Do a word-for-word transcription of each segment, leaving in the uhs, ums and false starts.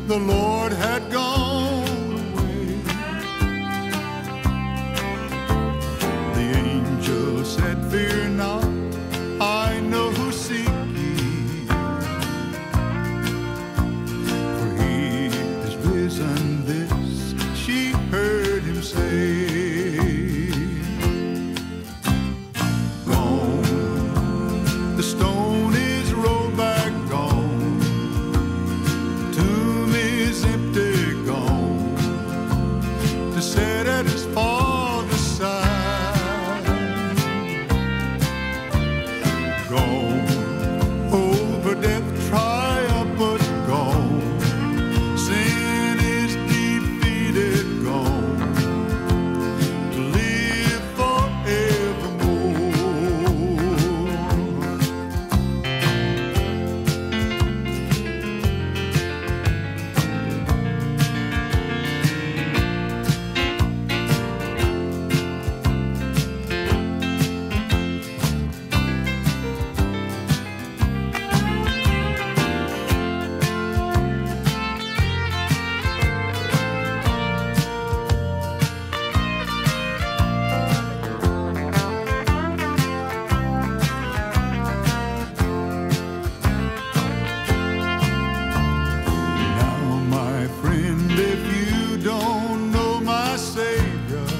the Lord had gone away. The angel said, fear not, I know who seek ye, for he is risen, this she heard him say. Gone, the stone is rolled back, gone, the tomb is empty, gone, to set at his Father's side. Gone, over death triumphant, gone, sin is defeated, gone, to live forevermore. Now, my friend, if you don't know my Savior,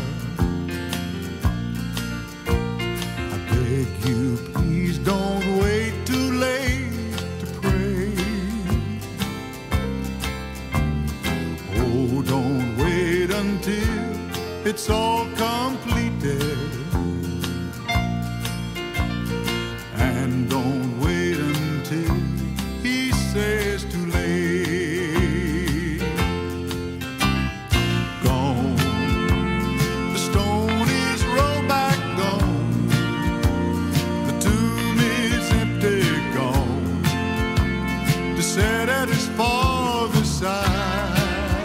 I beg you, please don't wait too late to pray. Oh, don't wait until it's all completed, and don't wait until he says too late. Gone, the stone is rolled back, gone, the tomb is empty, gone, to set at his Father's side.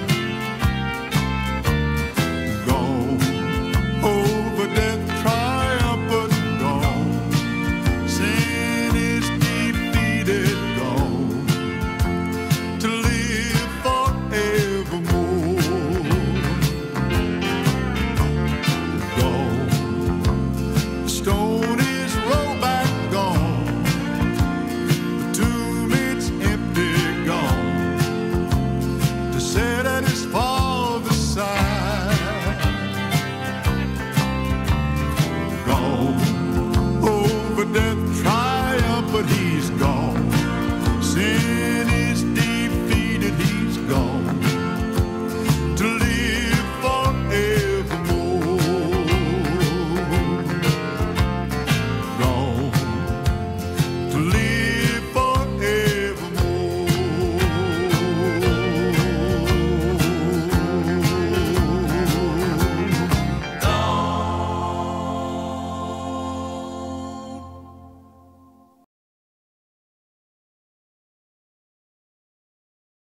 Gone, over death triumphant, gone, sin is defeated, gone, to live forevermore. Gone, the stone is rolled back, gone, the tomb it's empty, gone, to set at his Father's side. Gone, over death triumphant,